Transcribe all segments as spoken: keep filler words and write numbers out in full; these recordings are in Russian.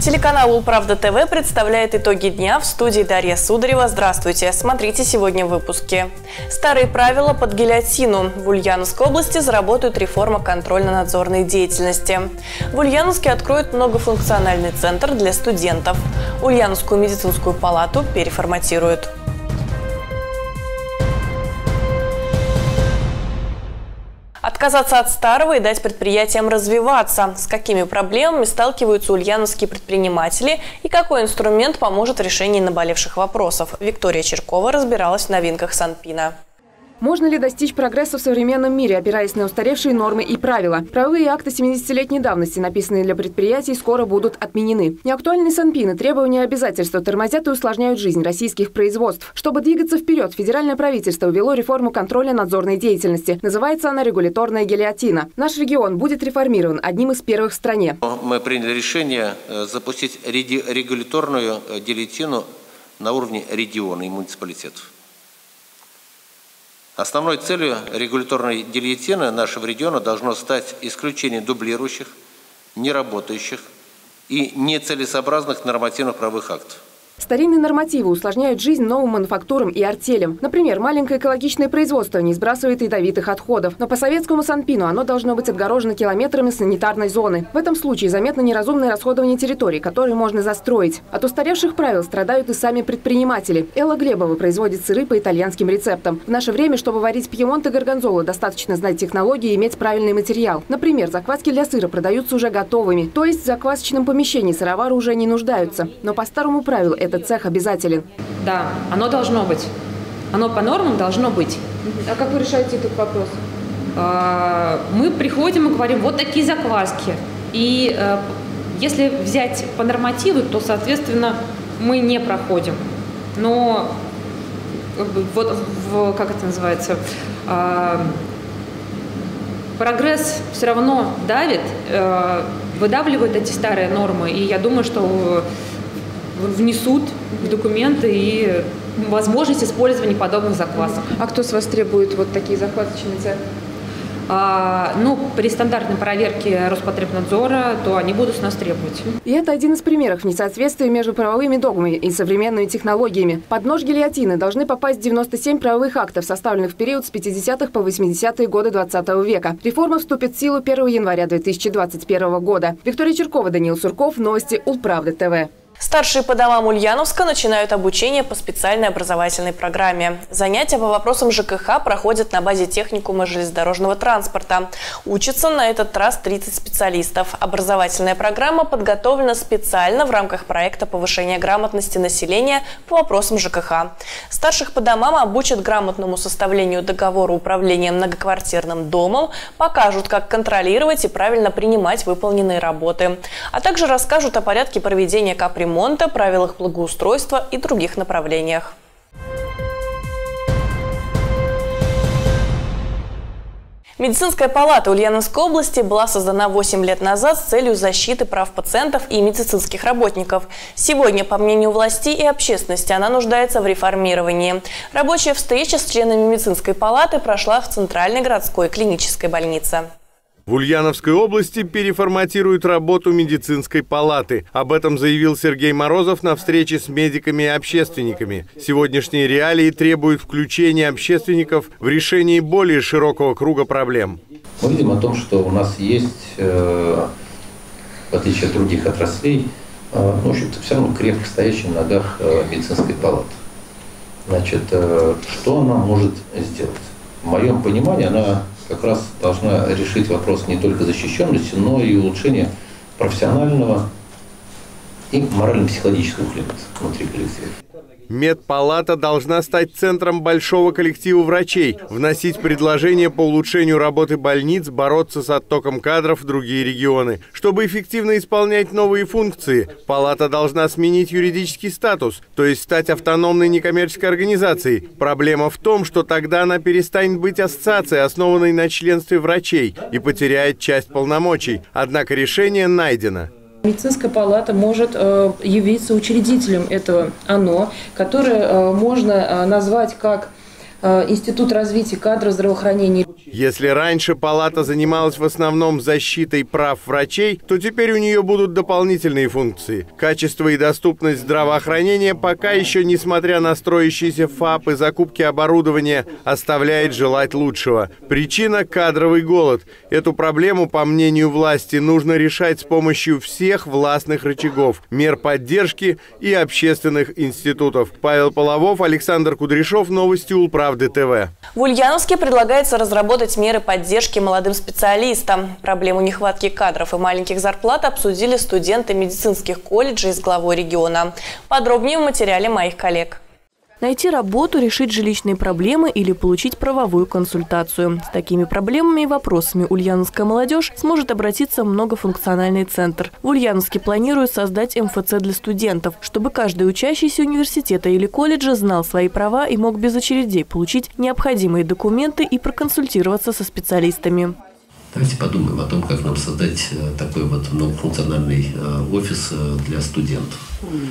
Телеканал «Улправда ТВ» представляет итоги дня. В студии Дарья Сударева. Здравствуйте. Смотрите сегодня в выпуске. Старые правила под гильотину. В Ульяновской области заработает реформа контрольно-надзорной деятельности. В Ульяновске откроют многофункциональный центр для студентов. Ульяновскую медицинскую палату переформатируют. Отказаться от старого и дать предприятиям развиваться. С какими проблемами сталкиваются ульяновские предприниматели и какой инструмент поможет в решении наболевших вопросов? Виктория Черкова разбиралась в новинках Санпина. Можно ли достичь прогресса в современном мире, опираясь на устаревшие нормы и правила? Правовые акты семидесятилетней давности, написанные для предприятий, скоро будут отменены. Неактуальные Санпины, требования и обязательства тормозят и усложняют жизнь российских производств. Чтобы двигаться вперед, федеральное правительство ввело реформу контроля надзорной деятельности. Называется она регуляторная гильотина. Наш регион будет реформирован одним из первых в стране. Мы приняли решение запустить регуляторную гильотину на уровне региона и муниципалитетов. Основной целью регуляторной гильотины нашего региона должно стать исключение дублирующих, неработающих и нецелесообразных нормативных правовых актов. Старинные нормативы усложняют жизнь новым мануфактурам и артелям. Например, маленькое экологичное производство не сбрасывает ядовитых отходов. Но по советскому Санпину оно должно быть отгорожено километрами санитарной зоны. В этом случае заметно неразумное расходование территорий, которые можно застроить. От устаревших правил страдают и сами предприниматели. Элла Глебова производит сыры по итальянским рецептам. В наше время, чтобы варить пьемонт и горгонзолу, достаточно знать технологии и иметь правильный материал. Например, закваски для сыра продаются уже готовыми. То есть в заквасочном помещении сыровары уже не нуждаются. Но по старому правилу этот цех обязателен. Да, оно должно быть. Оно по нормам должно быть. А как вы решаете этот вопрос? Мы приходим и говорим, вот такие закваски. И если взять по нормативу, то, соответственно, мы не проходим. Но вот, в, как это называется, прогресс все равно давит, выдавливает эти старые нормы. И я думаю, что внесут в документы и возможность использования подобных заквасок. А кто с вас требует вот такие заквасочные цены? А, ну, при стандартной проверке Роспотребнадзора, то они будут с нас требовать. И это один из примеров несоответствия между правовыми догмами и современными технологиями. Под нож гильотины должны попасть девяносто семь правовых актов, составленных в период с пятидесятых по восьмидесятые годы двадцатого века. Реформа вступит в силу первого января две тысячи двадцать первого года. Виктория Черкова, Даниил Сурков, новости Улправда ТВ. Старшие по домам Ульяновска начинают обучение по специальной образовательной программе. Занятия по вопросам ЖКХ проходят на базе техникума железнодорожного транспорта. Учатся на этот раз тридцать специалистов. Образовательная программа подготовлена специально в рамках проекта повышения грамотности населения по вопросам ЖКХ. Старших по домам обучат грамотному составлению договора управления многоквартирным домом, покажут, как контролировать и правильно принимать выполненные работы, а также расскажут о порядке проведения капремонта, ремонта, правилах благоустройства и других направлениях. Медицинская палата Ульяновской области была создана восемь лет назад с целью защиты прав пациентов и медицинских работников. Сегодня, по мнению властей и общественности, она нуждается в реформировании. Рабочая встреча с членами медицинской палаты прошла в Центральной городской клинической больнице. В Ульяновской области переформатируют работу медицинской палаты. Об этом заявил Сергей Морозов на встрече с медиками и общественниками. Сегодняшние реалии требуют включения общественников в решении более широкого круга проблем. Мы видим о том, что у нас есть, э, в отличие от других отраслей, э, ну, в общем-то, все равно крепко стоящая на ногах э, медицинской палаты. Значит, э, что она может сделать? В моем понимании, она как раз должна решить вопрос не только защищенности, но и улучшения профессионального и морально-психологического климата внутри коллектива. Медпалата должна стать центром большого коллектива врачей, вносить предложения по улучшению работы больниц, бороться с оттоком кадров в другие регионы. Чтобы эффективно исполнять новые функции, палата должна сменить юридический статус, то есть стать автономной некоммерческой организацией. Проблема в том, что тогда она перестанет быть ассоциацией, основанной на членстве врачей, и потеряет часть полномочий. Однако решение найдено. Медицинская палата может э, явиться учредителем этого ОНО, которое э, можно э, назвать как Институт развития кадров здравоохранения. Если раньше палата занималась в основном защитой прав врачей, то теперь у нее будут дополнительные функции. Качество и доступность здравоохранения пока еще, несмотря на строящийся ФАП и закупки оборудования, оставляет желать лучшего. Причина – кадровый голод. Эту проблему, по мнению власти, нужно решать с помощью всех властных рычагов, мер поддержки и общественных институтов. Павел Половов, Александр Кудряшов, новости Улправды ТВ. В Ульяновске предлагается разработать меры поддержки молодым специалистам. Проблему нехватки кадров и маленьких зарплат обсудили студенты медицинских колледжей с главой региона. Подробнее в материале моих коллег. Найти работу, решить жилищные проблемы или получить правовую консультацию. С такими проблемами и вопросами ульяновская молодежь сможет обратиться в многофункциональный центр. В Ульяновске планируют создать эм эф цэ для студентов, чтобы каждый учащийся университета или колледжа знал свои права и мог без очередей получить необходимые документы и проконсультироваться со специалистами. Давайте подумаем о том, как нам создать такой вот многофункциональный офис для студентов,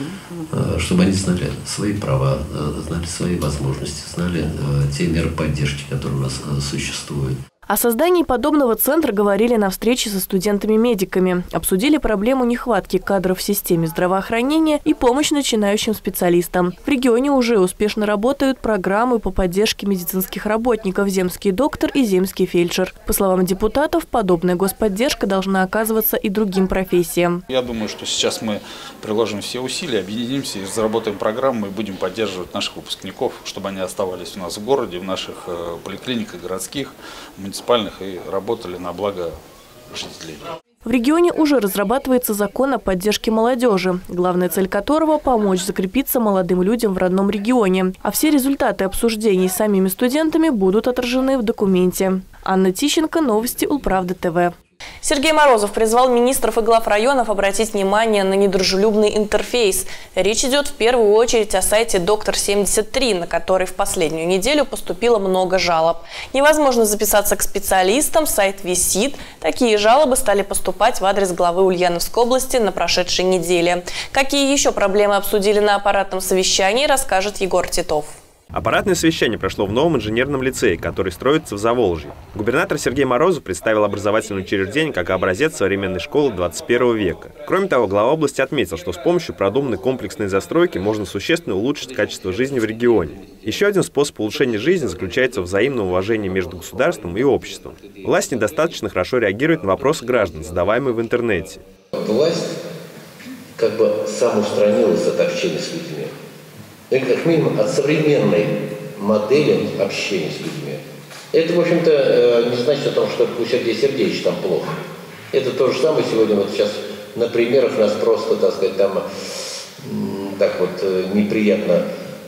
чтобы они знали свои права, знали свои возможности, знали те меры поддержки, которые у нас существуют. О создании подобного центра говорили на встрече со студентами-медиками. Обсудили проблему нехватки кадров в системе здравоохранения и помощь начинающим специалистам. В регионе уже успешно работают программы по поддержке медицинских работников «Земский доктор» и «Земский фельдшер». По словам депутатов, подобная господдержка должна оказываться и другим профессиям. Я думаю, что сейчас мы приложим все усилия, объединимся и разработаем программу и будем поддерживать наших выпускников, чтобы они оставались у нас в городе, в наших поликлиниках городских, муниципальных и работали на благо жителей. В регионе уже разрабатывается закон о поддержке молодежи, главная цель которого – помочь закрепиться молодым людям в родном регионе. А все результаты обсуждений с самими студентами будут отражены в документе. Анна Тищенко, новости Улправды ТВ. Сергей Морозов призвал министров и глав районов обратить внимание на недружелюбный интерфейс. Речь идет в первую очередь о сайте доктор семьдесят три, на который в последнюю неделю поступило много жалоб. Невозможно записаться к специалистам, сайт висит. Такие жалобы стали поступать в адрес главы Ульяновской области на прошедшей неделе. Какие еще проблемы обсудили на аппаратном совещании, расскажет Егор Титов. Аппаратное совещание прошло в новом инженерном лицее, который строится в Заволжье. Губернатор Сергей Морозов представил образовательное учреждение как образец современной школы двадцать первого века. Кроме того, глава области отметил, что с помощью продуманной комплексной застройки можно существенно улучшить качество жизни в регионе. Еще один способ улучшения жизни заключается в взаимном уважении между государством и обществом. Власть недостаточно хорошо реагирует на вопросы граждан, задаваемые в интернете. Власть как бы самоустранилась от общения с людьми. И как минимум от современной модели общения с людьми. Это, в общем-то, не значит о том, что у Сергея Сергеевича там плохо. Это то же самое сегодня, вот сейчас на примерах нас просто, так сказать, там так вот неприятно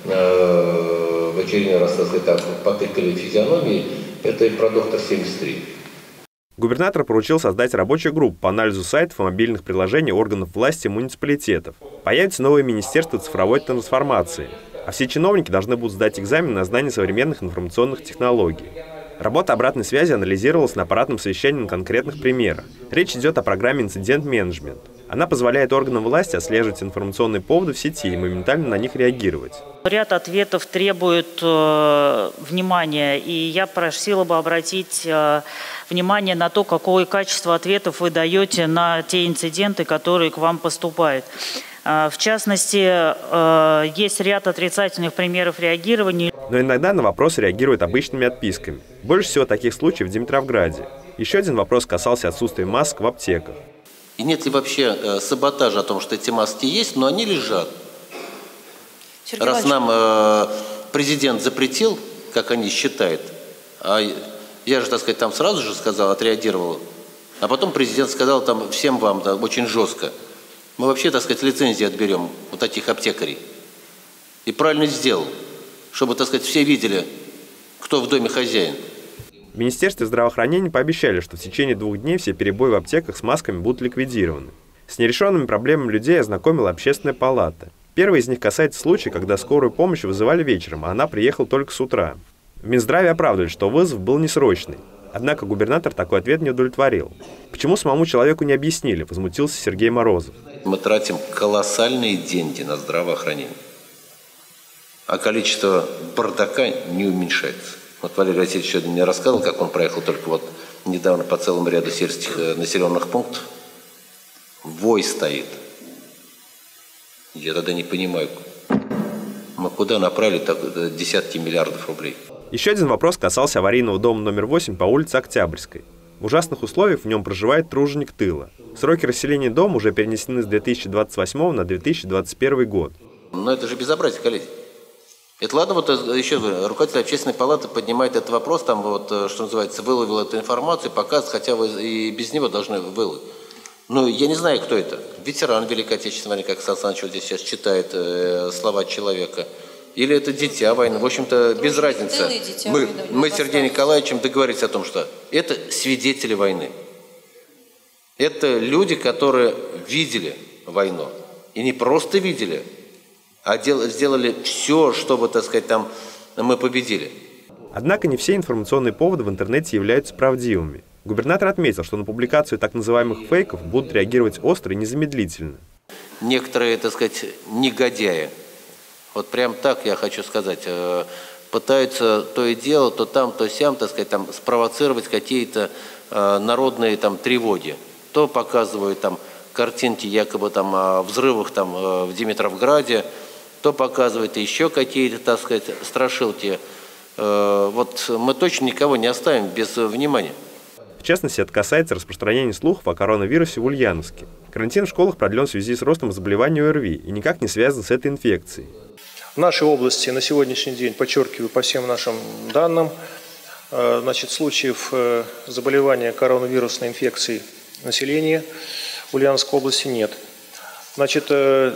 э, в очередной раз, так сказать, так, потыкали физиономии. Это и про доктор семьдесят три. Губернатор поручил создать рабочую группу по анализу сайтов и мобильных приложений органов власти и муниципалитетов. Появится новое министерство цифровой трансформации, а все чиновники должны будут сдать экзамен на знание современных информационных технологий. Работа обратной связи анализировалась на аппаратном совещании на конкретных примерах. Речь идет о программе «Инцидент-менеджмент». Она позволяет органам власти отслеживать информационные поводы в сети и моментально на них реагировать. Ряд ответов требует э, внимания, и я просила бы обратить э, внимание на то, какое качество ответов вы даете на те инциденты, которые к вам поступают. Э, в частности, э, есть ряд отрицательных примеров реагирования. Но иногда на вопросы реагируют обычными отписками. Больше всего таких случаев в Димитровграде. Еще один вопрос касался отсутствия масок в аптеках. И нет ли вообще э, саботажа о том, что эти маски есть, но они лежат? Сергей Раз нам э, президент запретил, как они считают, а я же, так сказать, там сразу же сказал, отреагировал, а потом президент сказал там всем вам, да, очень жестко, мы вообще, так сказать, лицензии отберем у таких аптекарей. И правильно сделал, чтобы, так сказать, все видели, кто в доме хозяин. В Министерстве здравоохранения пообещали, что в течение двух дней все перебои в аптеках с масками будут ликвидированы. С нерешенными проблемами людей ознакомила Общественная палата. Первый из них касается случая, когда скорую помощь вызывали вечером, а она приехала только с утра. В Минздраве оправдывали, что вызов был несрочный. Однако губернатор такой ответ не удовлетворил. Почему самому человеку не объяснили, возмутился Сергей Морозов. Мы тратим колоссальные деньги на здравоохранение. а количество бардака не уменьшается. Вот Валерий Васильевич сегодня мне рассказывал, как он проехал только вот недавно по целому ряду сельских населенных пунктов. Вой стоит. Я тогда не понимаю, мы куда направили так, десятки миллиардов рублей. Еще один вопрос касался аварийного дома номер восемь по улице Октябрьской. В ужасных условиях в нем проживает труженик тыла. Сроки расселения дома уже перенесены с две тысячи двадцать восьмого на две тысячи двадцать первый год. Но это же безобразие, коллеги. Это ладно, вот еще руководитель общественной палаты поднимает этот вопрос, там вот, что называется, выловил эту информацию, показывает, хотя вы и без него должны выловить. Ну, я не знаю, кто это. Ветеран Великой Отечественной, как Сан Саныч вот здесь сейчас читает э, слова человека. Или это дитя войны. В общем-то, без разницы. Мы, мы с Сергеем Николаевичем договорились о том, что это свидетели войны. Это люди, которые видели войну. И не просто видели, а дел, сделали все, чтобы, так сказать, там мы победили. Однако не все информационные поводы в интернете являются правдивыми. Губернатор отметил, что на публикацию так называемых фейков будут реагировать остро и незамедлительно. Некоторые, так сказать, негодяи, вот прям так я хочу сказать, пытаются то и дело, то там, то сям, так сказать, там спровоцировать какие-то народные там тревоги. То показывают там картинки якобы там о взрывах там в Димитровграде, то показывают еще какие-то, так сказать, страшилки. Вот мы точно никого не оставим без внимания. В частности, это касается распространения слухов о коронавирусе в Ульяновске. Карантин в школах продлен в связи с ростом заболеваний ОРВИ и никак не связан с этой инфекцией. В нашей области на сегодняшний день, подчеркиваю, по всем нашим данным, значит, случаев заболевания коронавирусной инфекцией населения в Ульяновской области нет. Значит,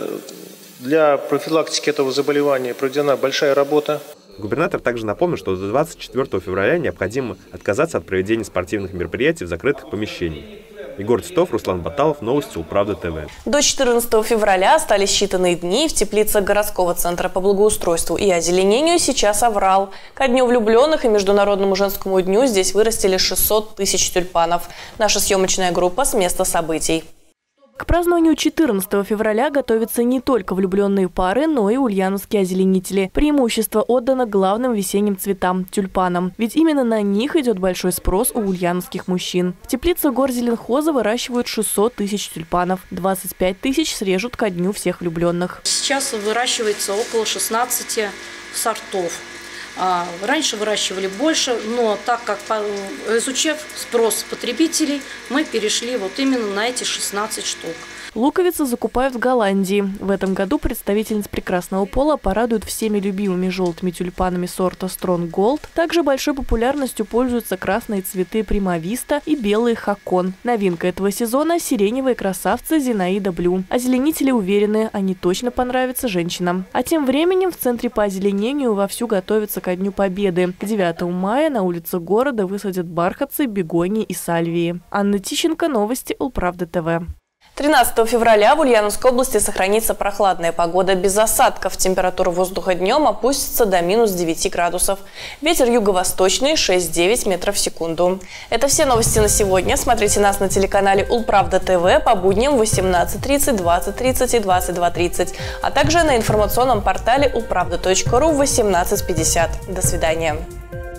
для профилактики этого заболевания проведена большая работа. Губернатор также напомнил, что до двадцать четвёртого февраля необходимо отказаться от проведения спортивных мероприятий в закрытых помещениях. Егор Титов, Руслан Баталов, новости Улправда ТВ. До четырнадцатого февраля остались считанные дни. В теплицах городского центра по благоустройству и озеленению сейчас оврал. Ко Дню влюбленных и Международному женскому дню здесь вырастили шестьсот тысяч тюльпанов. Наша съемочная группа с места событий. К празднованию четырнадцатого февраля готовятся не только влюбленные пары, но и ульяновские озеленители. Преимущество отдано главным весенним цветам – тюльпанам. Ведь именно на них идет большой спрос у ульяновских мужчин. В теплицах горзеленхоза выращивают шестьсот тысяч тюльпанов. двадцать пять тысяч срежут ко Дню всех влюбленных. Сейчас выращивается около шестнадцати сортов. Раньше выращивали больше, но так как, изучив спрос потребителей, мы перешли вот именно на эти шестнадцать штук. Луковицы закупают в Голландии. В этом году представительниц прекрасного пола порадуют всеми любимыми желтыми тюльпанами сорта Strong Gold. Также большой популярностью пользуются красные цветы Примависта и белый Хакон. Новинка этого сезона – сиреневые красавцы Зинаида Блю. Озеленители уверены, они точно понравятся женщинам. А тем временем в Центре по озеленению вовсю готовятся ко Дню Победы. К девятому мая на улице города высадят бархатцы, бегонии и сальвии. Анна Тищенко, новости Улправда ТВ. тринадцатого февраля в Ульяновской области сохранится прохладная погода без осадков. Температура воздуха днем опустится до минус девяти градусов. Ветер юго-восточный шесть-девять метров в секунду. Это все новости на сегодня. Смотрите нас на телеканале Улправда ТВ по будням в восемнадцать тридцать, двадцать тридцать и двадцать два тридцать, а также на информационном портале улправда точка ру в восемнадцать пятьдесят. До свидания.